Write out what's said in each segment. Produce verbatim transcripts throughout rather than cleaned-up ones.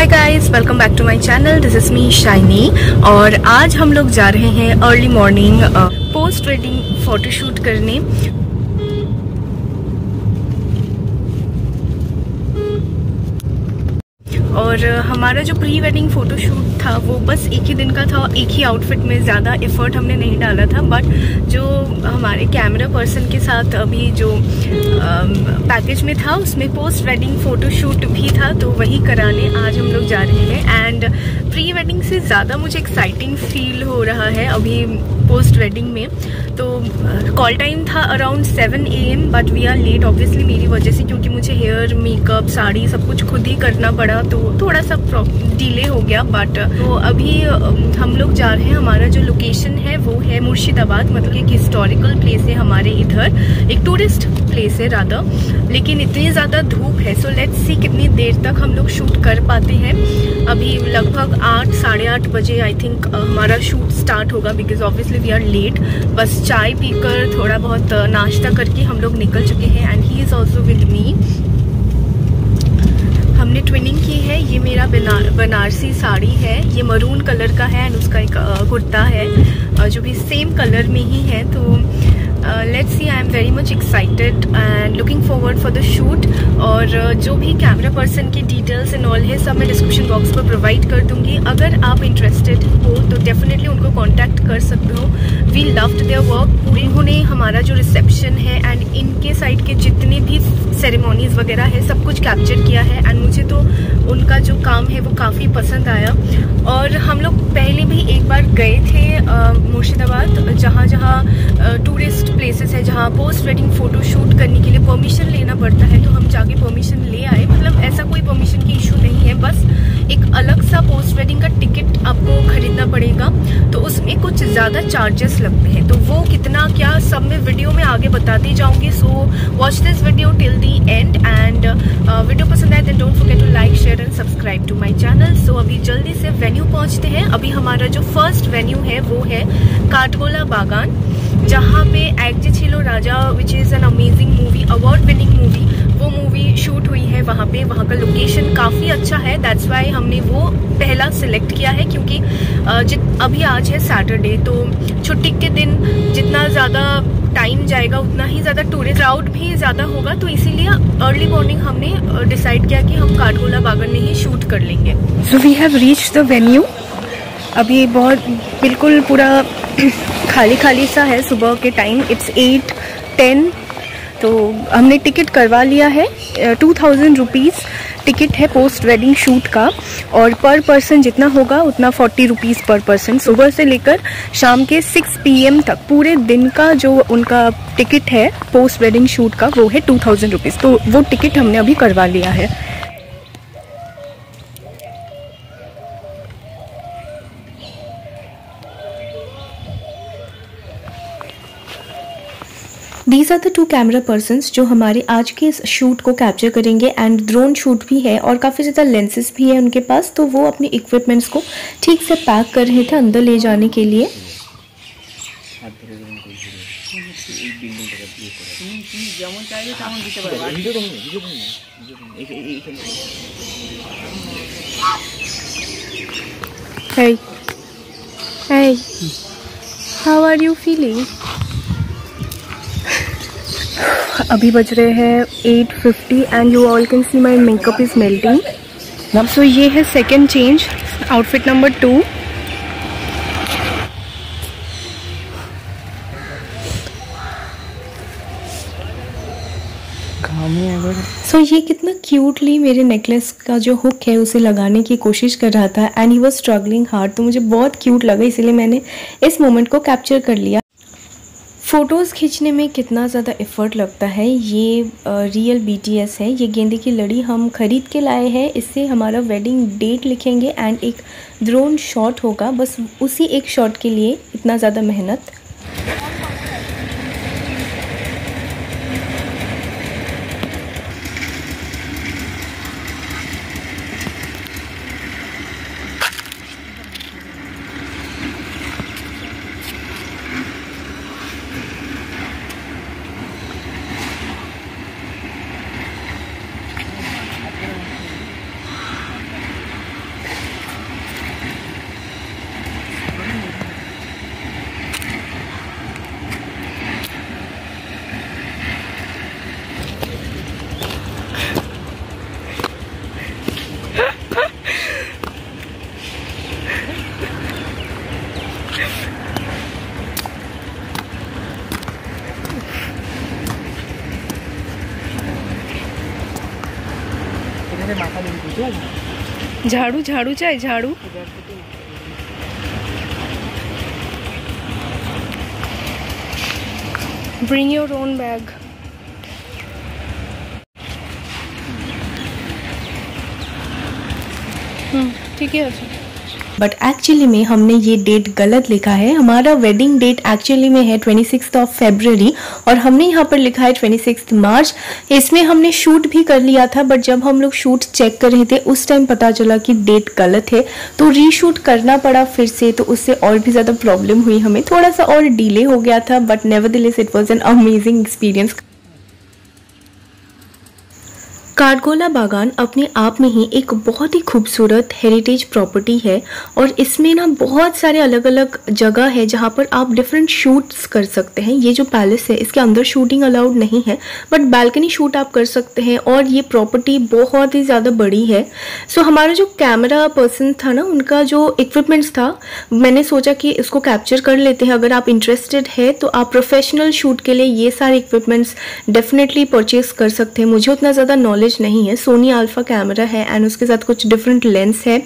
Hi guys, welcome back to my channel. This is me Shiny और आज हम लोग जा रहे हैं early morning post wedding photoshoot करने। और हमारा जो प्री वेडिंग फ़ोटोशूट था वो बस एक ही दिन का था, एक ही आउटफिट में, ज़्यादा एफर्ट हमने नहीं डाला था। बट जो हमारे कैमरा पर्सन के साथ अभी जो पैकेज में था उसमें पोस्ट वेडिंग फ़ोटोशूट भी था, तो वही कराने आज हम लोग जा रहे हैं। एंड प्री वेडिंग से ज़्यादा मुझे एक्साइटिंग फील हो रहा है अभी पोस्ट वेडिंग में। तो कॉल टाइम था around seven A M but we are late obviously मेरी वजह से, क्योंकि मुझे हेयर, मेकअप, साड़ी सब कुछ खुद ही करना पड़ा, तो थोड़ा सा डिले हो गया। बट तो अभी हम लोग जा रहे हैं। हमारा जो लोकेशन है वो है मुर्शिदाबाद, मतलब एक हिस्टोरिकल प्लेस है हमारे इधर, एक टूरिस्ट प्लेस है राधा, लेकिन इतनी ज़्यादा धूप है। सो लेट्स सी कितनी देर तक हम लोग शूट कर पाते हैं। अभी लगभग आठ साढ़े आठ बजे आई थिंक हमारा शूट स्टार्ट होगा, because obviously we are late. बस चाय पीकर थोड़ा बहुत नाश्ता करके हम लोग निकल चुके हैं। And he is also with me. हमने ट्विनिंग की है। ये मेरा बना बनारसी साड़ी है, ये मरून कलर का है, एंड उसका एक कुर्ता है जो भी सेम कलर में ही है। तो let's see, I am very much excited and looking forward for the shoot. और uh, जो भी कैमरा पर्सन की डिटेल्स एंड ऑल है सब मैं डिस्क्रिप्शन बॉक्स पर प्रोवाइड कर दूंगी। अगर आप इंटरेस्टेड हो तो डेफिनेटली उनको कांटेक्ट कर सकते हो। We loved their work. उन्होंने हमारा जो रिसेप्शन है एंड इनके साइड के जितने भी सेरेमोनीज वगैरह है सब कुछ कैप्चर किया है, एंड मुझे तो उनका जो काम है वो काफ़ी पसंद आया। और हम लोग पहले भी एक बार गए थे मुर्शिदाबाद, जहाँ जहाँ टूरिस्ट प्लेसेस है जहाँ पोस्ट वेडिंग फ़ोटो शूट करने के लिए परमिशन लेना पड़ता है, तो हम जाके परमिशन ले आए। मतलब ऐसा कोई परमिशन की इशू नहीं है, बस एक अलग सा पोस्ट वेडिंग का टिकट आपको खरीदना पड़ेगा, तो उसमें कुछ ज़्यादा चार्जेस लगते हैं। तो वो कितना क्या सब मैं वीडियो में आगे बताती जाऊँगी। So watch this video till the end. And video पसंद आए then don't forget to like, share and subscribe to my channel. So अभी जल्दी से वेन्यू पहुँचते हैं। अभी हमारा जो फर्स्ट वेन्यू है वो है काठगोला बागान, जहाँ पे Ekje Chhilo Raja which is an amazing movie, award winning movie, वो मूवी शूट हुई है वहाँ पे। वहाँ का लोकेशन काफ़ी अच्छा है, दैट्स वाई हमने वो पहला सिलेक्ट किया है, क्योंकि जित अभी आज है सैटरडे, तो छुट्टी के दिन जितना ज़्यादा टाइम जाएगा उतना ही ज़्यादा टूरिस्ट क्राउड भी ज़्यादा होगा, तो इसीलिए अर्ली मॉर्निंग हमने डिसाइड किया कि हम काठगोला बागान में ही शूट कर लेंगे। So we have reached the venue. अभी बहुत बिल्कुल पूरा खाली खाली सा है सुबह के टाइम। It's eight ten. तो हमने टिकट करवा लिया है। टू थाउजेंड रुपीज़ टिकट है पोस्ट वेडिंग शूट का, और पर पर्सन जितना होगा उतना फोर्टी रुपीज़ पर पर्सन। सुबह से लेकर शाम के सिक्स पी एम तक पूरे दिन का जो उनका टिकट है पोस्ट वेडिंग शूट का वो है टू थाउजेंड रुपीज़। तो वो टिकट हमने अभी करवा लिया है। These are the two camera persons जो हमारे आज के इस शूट को कैप्चर करेंगे। एंड ड्रोन शूट भी है और काफ़ी ज़्यादा लेंसेज भी है उनके पास, तो वो अपने इक्विपमेंट्स को ठीक से पैक कर रहे थे अंदर ले जाने के लिए। Hey, hey, how are you feeling? अभी बज रहे हैं eight fifty and you all can see my makeup is melting. So ये है second change, outfit number two. So so, ये कितना क्यूटली मेरे नेकलेस का जो हुक है उसे लगाने की कोशिश कर रहा था, and he was struggling hard. तो मुझे बहुत क्यूट लगा, इसीलिए मैंने इस मोमेंट को कैप्चर कर लिया। फ़ोटोज़ खींचने में कितना ज़्यादा एफ़र्ट लगता है, ये रियल बी टी एस है। ये गेंदे की लड़ी हम ख़रीद के लाए हैं, इससे हमारा वेडिंग डेट लिखेंगे एंड एक ड्रोन शॉट होगा। बस उसी एक शॉट के लिए इतना ज़्यादा मेहनत। झाड़ू झाड़ू चाहे झाड़ू। Bring your own bag. हम्म ठीक है। बट एक्चुअली में हमने ये डेट गलत लिखा है। हमारा वेडिंग डेट एक्चुअली में है ट्वेंटी सिक्स ऑफ फरवरी और हमने यहाँ पर लिखा है ट्वेंटी सिक्स मार्च। इसमें हमने शूट भी कर लिया था, बट जब हम लोग शूट चेक कर रहे थे उस टाइम पता चला कि डेट गलत है, तो रीशूट करना पड़ा फिर से। तो उससे और भी ज़्यादा प्रॉब्लम हुई, हमें थोड़ा सा और डिले हो गया था, but nevertheless it was an amazing experience. Kathgola Bagan अपने आप में ही एक बहुत ही खूबसूरत हेरिटेज प्रॉपर्टी है और इसमें ना बहुत सारे अलग अलग जगह है जहाँ पर आप डिफरेंट शूट्स कर सकते हैं। ये जो पैलेस है इसके अंदर शूटिंग अलाउड नहीं है, बट बालकनी शूट आप कर सकते हैं और ये प्रॉपर्टी बहुत ही ज़्यादा बड़ी है। सो so, हमारा जो कैमरा पर्सन था ना, उनका जो इक्विपमेंट्स था, मैंने सोचा कि इसको कैप्चर कर लेते हैं। अगर आप इंटरेस्टेड है तो आप प्रोफेशनल शूट के लिए ये सारे इक्विपमेंट्स डेफिनेटली परचेज कर सकते हैं। मुझे उतना ज़्यादा नॉलेज नहीं है। सोनी अल्फा कैमरा है एंड उसके साथ कुछ डिफरेंट लेंस है।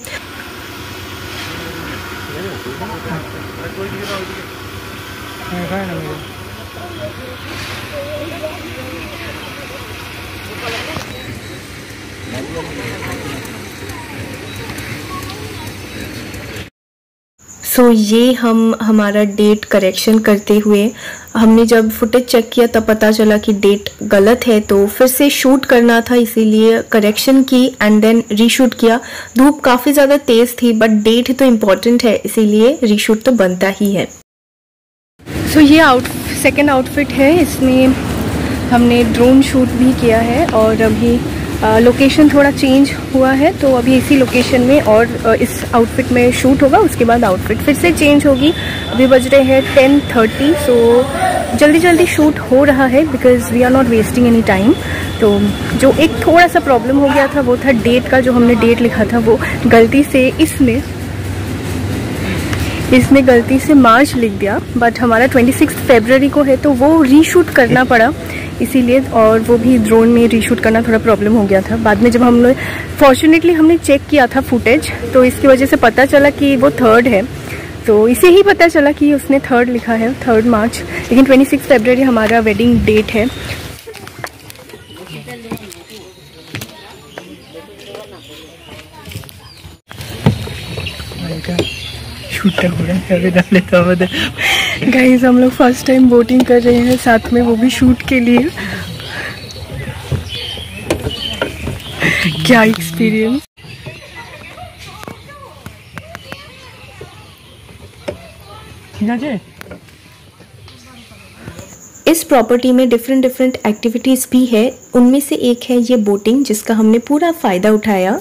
सो so, ये हम हमारा डेट करेक्शन करते हुए हमने जब फुटेज चेक किया तब पता चला कि डेट गलत है, तो फिर से शूट करना था, इसीलिए करेक्शन की एंड देन रीशूट किया। धूप काफ़ी ज़्यादा तेज़ थी, बट डेट तो इम्पॉर्टेंट है, इसीलिए रीशूट तो बनता ही है। सो so, ये आउट सेकेंड आउटफिट है। इसमें हमने ड्रोन शूट भी किया है और अभी लोकेशन थोड़ा चेंज हुआ है, तो अभी इसी लोकेशन में और इस आउटफिट में शूट होगा। उसके बाद आउटफिट फिर से चेंज होगी। अभी बज रहे हैं टेन थर्टी, सो जल्दी जल्दी शूट हो रहा है because we are not wasting any time. तो जो एक थोड़ा सा प्रॉब्लम हो गया था वो था डेट का। जो हमने डेट लिखा था वो गलती से इसमें इसमें गलती से मार्च लिख दिया, बट हमारा ट्वेंटी सिक्स फरवरी को है, तो वो रीशूट करना पड़ा इसीलिए। और वो भी ड्रोन में रीशूट करना थोड़ा प्रॉब्लम हो गया था। बाद में जब हम लोग फॉर्चुनेटली हमने चेक किया था फुटेज, तो इसकी वजह से पता चला कि वो थर्ड है। तो इसे ही पता चला कि उसने थर्ड लिखा है, थर्ड मार्च, लेकिन ट्वेंटी सिक्स फरवरी हमारा वेडिंग डेट है। गाइस हम लोग फर्स्ट टाइम बोटिंग कर रहे हैं साथ में, वो भी शूट के लिए। क्या एक्सपीरियंस। इस प्रॉपर्टी में डिफरेंट डिफरेंट एक्टिविटीज़ भी है। उनमें से एक है ये बोटिंग, जिसका हमने पूरा फ़ायदा उठाया।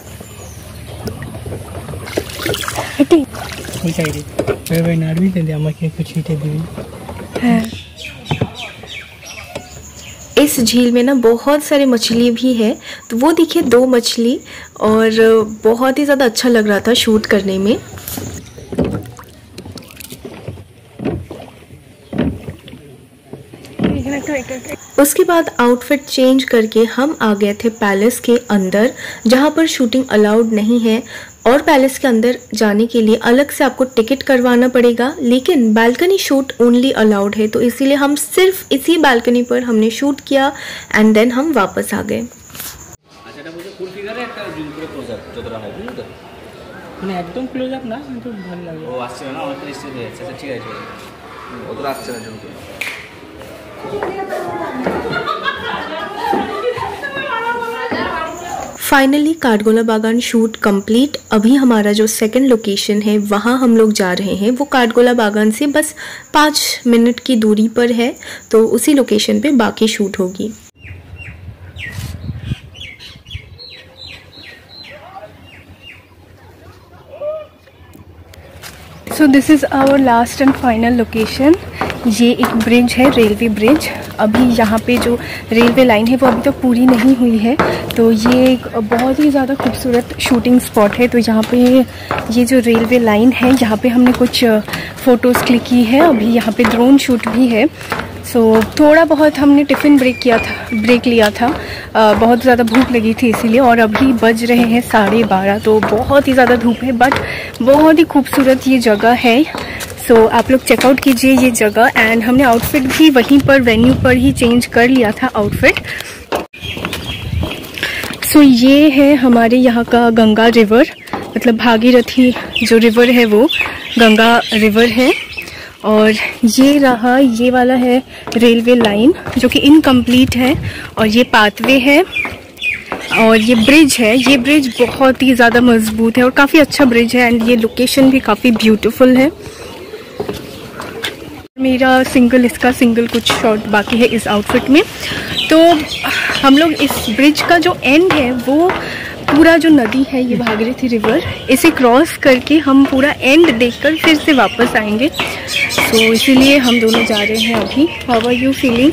इस झील में ना बहुत सारे मछली भी है, तो वो दिखे दो मछली और बहुत ही ज़्यादा अच्छा लग रहा था शूट करने में। उसके बाद आउटफिट चेंज करके हम आ गए थे पैलेस के अंदर, जहाँ पर शूटिंग अलाउड नहीं है और पैलेस के अंदर जाने के लिए अलग से आपको टिकट करवाना पड़ेगा, लेकिन बालकनी शूट ओनली अलाउड है। तो इसीलिए हम सिर्फ इसी बालकनी पर हमने शूट किया एंड देन हम वापस आ गए। একদম ক্লোজ আপ না, কিন্তু ভালো লাগে। ও আসছে না, অনেকটা ডিসটেন্স হয়ে যাচ্ছে। আচ্ছা ঠিক আছে, ওটা আসছে না জন্য। फाइनली काठगोला बागान शूट कंप्लीट। अभी हमारा जो सेकंड लोकेशन है वहाँ हम लोग जा रहे हैं। वो काठगोला बागान से बस पाँच मिनट की दूरी पर है, तो उसी लोकेशन पे बाकी शूट होगी। So this is our last and final location. ये एक ब्रिज है, रेलवे ब्रिज। अभी यहाँ पे जो रेलवे लाइन है वो अभी तक तो पूरी नहीं हुई है, तो ये एक बहुत ही ज़्यादा खूबसूरत शूटिंग स्पॉट है। तो यहाँ पे ये जो रेलवे लाइन है, यहाँ पे हमने कुछ फ़ोटोज़ क्लिक की है। अभी यहाँ पे ड्रोन शूट भी है। सो so, थोड़ा बहुत हमने टिफ़िन ब्रेक किया था ब्रेक लिया था uh, बहुत ज़्यादा भूख लगी थी इसीलिए। और अभी बज रहे हैं साढ़े बारह, तो बहुत ही ज़्यादा धूप है बट बहुत ही खूबसूरत ये जगह है। सो so, आप लोग चेकआउट कीजिए ये जगह। एंड हमने आउटफिट भी वहीं पर वेन्यू पर ही चेंज कर लिया था आउटफिट। सो so, ये है हमारे यहाँ का गंगा रिवर, मतलब भागीरथी जो रिवर है वो गंगा रिवर है। और ये रहा, ये वाला है रेलवे लाइन जो कि इनकम्प्लीट है। और ये पाथवे है और ये ब्रिज है। ये ब्रिज बहुत ही ज़्यादा मजबूत है और काफ़ी अच्छा ब्रिज है। एंड ये लोकेशन भी काफ़ी ब्यूटीफुल है। मेरा सिंगल इसका सिंगल कुछ शॉट बाकी है इस आउटफिट में। तो हम लोग इस ब्रिज का जो एंड है वो पूरा जो नदी है ये भागीरथी रिवर, इसे क्रॉस करके हम पूरा एंड देखकर फिर से वापस आएंगे। तो इसीलिए हम दोनों जा रहे हैं अभी। How are you feeling?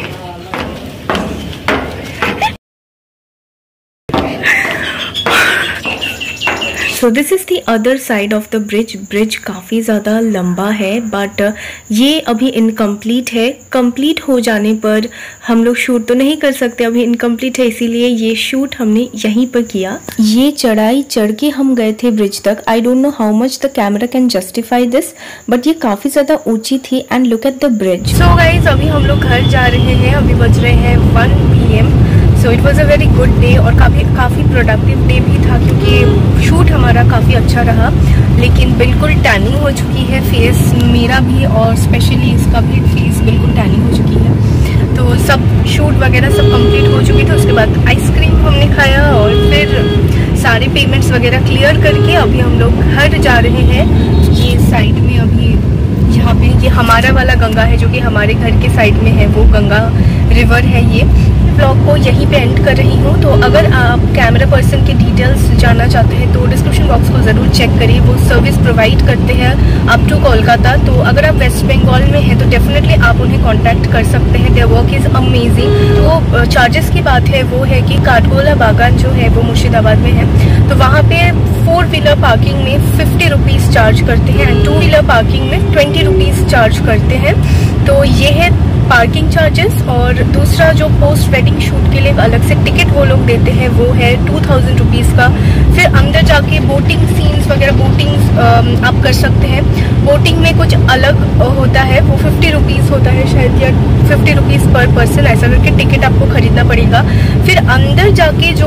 So this is the other side of the bridge. Bridge काफ़ी ज़्यादा लंबा है बट ये अभी इनकम्प्लीट है। कंप्लीट हो जाने पर हम लोग शूट तो नहीं कर सकते, अभी इनकम्प्लीट है इसीलिए ये शूट हमने यहीं पर किया। ये चढ़ाई चढ़ के हम गए थे ब्रिज तक। I don't know how much the camera can justify this but ये काफ़ी ज़्यादा ऊंची थी। And look at the bridge. So guys अभी हम लोग घर जा रहे हैं, अभी बज रहे हैं one P M. So it was a very good day और काफ़ी काफ़ी प्रोडक्टिव डे भी था क्योंकि शूट हमारा काफ़ी अच्छा रहा। लेकिन बिल्कुल टैनिंग हो चुकी है फेस मेरा भी और स्पेशली इसका भी फेस बिल्कुल टैनिंग हो चुकी है। तो सब शूट वगैरह सब कंप्लीट हो चुकी थी। उसके बाद आइसक्रीम हमने खाया और फिर सारे पेमेंट्स वगैरह क्लियर करके अभी हम लोग घर जा रहे हैं। ये साइड में अभी यहाँ पे ये हमारा वाला गंगा है जो कि हमारे घर के साइड में है, वो गंगा रिवर है। ये ब्लॉग को यहीं पे एंड कर रही हूँ। तो अगर आप कैमरा पर्सन के डिटेल्स जानना चाहते हैं तो डिस्क्रिप्शन बॉक्स को ज़रूर चेक करिए। वो सर्विस प्रोवाइड करते हैं अप टू कोलकाता। तो अगर आप वेस्ट बंगाल में हैं तो डेफिनेटली आप उन्हें कांटेक्ट कर सकते हैं। Their work is amazing. तो चार्जेस की बात है वो है कि काठगोला बागान जो है वो मुर्शिदाबाद में है, तो वहाँ पे फोर व्हीलर पार्किंग में फिफ्टी रुपीज़ चार्ज करते हैं एंड टू व्हीलर पार्किंग में ट्वेंटी रुपीज़ चार्ज करते हैं। तो ये है पार्किंग चार्जेस। और दूसरा जो पोस्ट वेडिंग शूट के लिए अलग से टिकट वो लोग देते हैं वो है टू थाउजेंड रुपीज़ का। फिर अंदर जाके बोटिंग सीन्स वगैरह बोटिंग आप कर सकते हैं। बोटिंग में कुछ अलग होता है, वो फिफ्टी रुपीज़ होता है शायद या फिफ्टी रुपीज़ पर पर्सन, ऐसा करके टिकट आपको खरीदना पड़ेगा। फिर अंदर जाके जो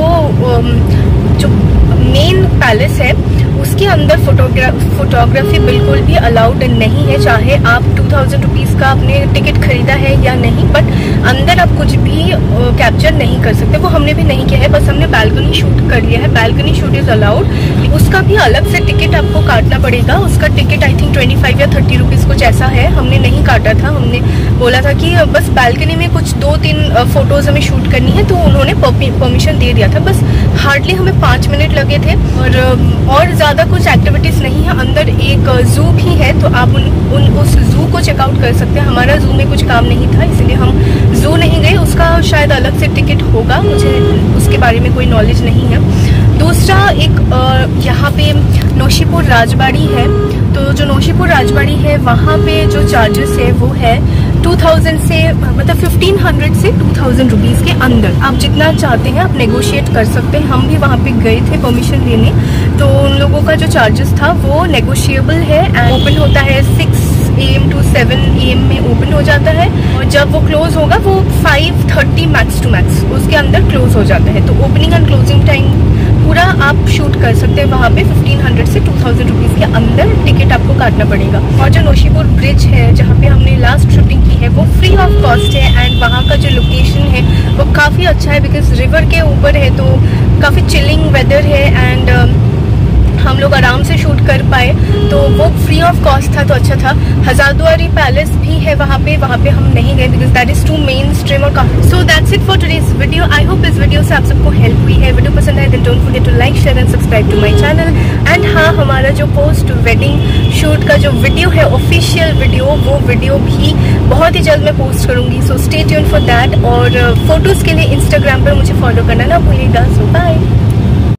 जो मेन पैलेस है उसके अंदर फोटोग्रा फोटोग्राफी बिल्कुल भी अलाउड नहीं है, चाहे आप टू थाउजेंड रुपीज़ का आपने टिकट खरीदा है या नहीं। बट अंदर आप कुछ भी कैप्चर नहीं कर सकते, वो हमने भी नहीं किया है। बस हमने बैल्कनी शूट कर लिया है। बैल्कनी शूट इज़ अलाउड, उसका भी अलग से टिकट आपको काटना पड़ेगा। उसका ticket I think twenty five या थर्टी रुपीज़ कुछ ऐसा है। हमने नहीं काटा था, हमने बोला था कि बस बैल्कनी में कुछ दो तीन फ़ोटोज़ हमें शूट करनी है, तो उन्होंने परमिशन दे दिया था। बस हार्डली हमें पाँच मिनट लगे थे और और ज़्यादा कुछ एक्टिविटीज़ नहीं है। अंदर एक जू भी है तो आप उन, उन उस जू को चेकआउट कर सकते हैं। हमारा जू में कुछ काम नहीं था इसलिए हम जू नहीं गए, उसका शायद अलग से टिकट होगा, मुझे उसके बारे में कोई नॉलेज नहीं है। दूसरा एक यहाँ पे नौशीपुर राजबाड़ी है, तो जो नौशीपुर राजबाड़ी है वहाँ पे जो चार्जेस है वो है टू थाउजेंड से मतलब फिफ्टीन हंड्रेड से टू थाउजेंड रुपीज़ के अंदर। आप जितना चाहते हैं आप नेगोशिएट कर सकते हैं। हम भी वहाँ पे गए थे परमिशन लेने, तो उन लोगों का जो चार्जेस था वो नेगोशिएबल है। एंड ओपन होता है six A M to seven A M में ओपन हो जाता है और जब वो क्लोज होगा वो five thirty max to max उसके अंदर क्लोज हो जाता है। तो ओपनिंग एंड क्लोजिंग टाइम पूरा आप शूट कर सकते हैं वहाँ पे फिफ्टीन हंड्रेड से टू थाउजेंड रुपीज़ के अंदर टिकट आपको काटना पड़ेगा। और जो नौशीपुर ब्रिज है जहाँ पे हमने लास्ट शूटिंग की है वो फ्री ऑफ कॉस्ट है। एंड वहाँ का जो लोकेशन है वो काफ़ी अच्छा है बिकॉज रिवर के ऊपर है तो काफ़ी चिलिंग वेदर है एंड हम लोग आराम से शूट कर पाए, तो वो फ्री ऑफ कॉस्ट था तो अच्छा था। हजारदुआरी पैलेस भी है वहाँ पे, वहाँ पे हम नहीं गए because that is too mainstream और काफी। So that's it for today's video. I hope इस वीडियो से आप सबको हेल्प हुई है। वीडियो पसंद आए then don't forget to like share and subscribe to my channel. And हाँ, हमारा जो पोस्ट वेडिंग शूट का जो वीडियो है ऑफिशियल वीडियो, वो वीडियो भी बहुत ही जल्द मैं पोस्ट करूँगी। So stay tuned for that. और फोटोज़ के लिए इंस्टाग्राम पर मुझे फॉलो करना ना भूलिएगा। So bye.